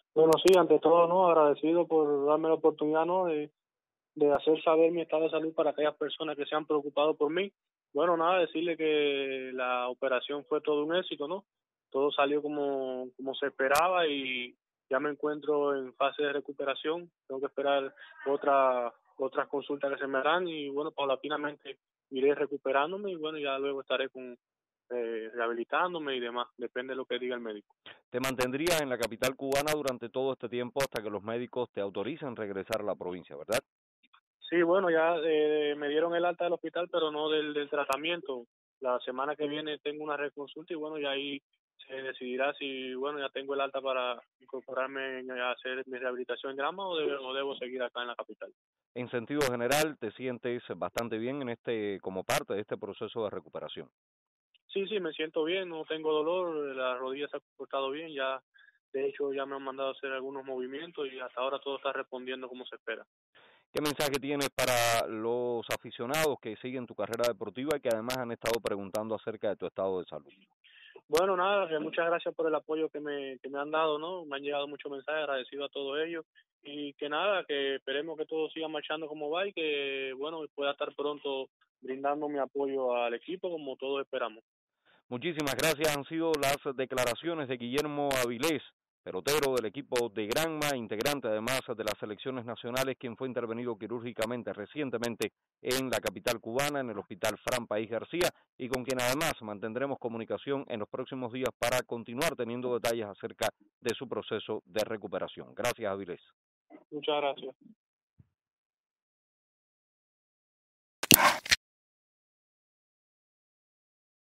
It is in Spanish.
Bueno, sí, ante todo, ¿no? Agradecido por darme la oportunidad, ¿no? De hacer saber mi estado de salud para aquellas personas que se han preocupado por mí. Bueno, nada, decirle que la operación fue todo un éxito, ¿no? Todo salió como se esperaba y ya me encuentro en fase de recuperación. Tengo que esperar otras consultas que se me harán y bueno, paulatinamente iré recuperándome y bueno, ya luego estaré rehabilitándome y demás. Depende de lo que diga el médico. Te mantendrías en la capital cubana durante todo este tiempo hasta que los médicos te autoricen regresar a la provincia, ¿verdad? Sí, bueno, ya me dieron el alta del hospital, pero no del tratamiento. La semana que viene tengo una reconsulta y bueno, ya ahí se decidirá si, bueno, ya tengo el alta para incorporarme a hacer mi rehabilitación en Grama o debo seguir acá en la capital. En sentido general, te sientes bastante bien en como parte de este proceso de recuperación. Sí, sí, me siento bien, no tengo dolor, la rodilla se ha comportado bien, ya, de hecho, ya me han mandado a hacer algunos movimientos y hasta ahora todo está respondiendo como se espera. ¿Qué mensaje tienes para los aficionados que siguen tu carrera deportiva y que además han estado preguntando acerca de tu estado de salud? Bueno, nada, que muchas gracias por el apoyo que me han dado, ¿no? Me han llegado muchos mensajes, agradecido a todos ellos. Y que nada, que esperemos que todo siga marchando como va y que, bueno, pueda estar pronto brindando mi apoyo al equipo como todos esperamos. Muchísimas gracias. Han sido las declaraciones de Guillermo Avilés, pelotero del equipo de Granma, integrante además de las selecciones nacionales, quien fue intervenido quirúrgicamente recientemente en la capital cubana, en el Hospital Fran País García, y con quien además mantendremos comunicación en los próximos días para continuar teniendo detalles acerca de su proceso de recuperación. Gracias, Avilés. Muchas gracias.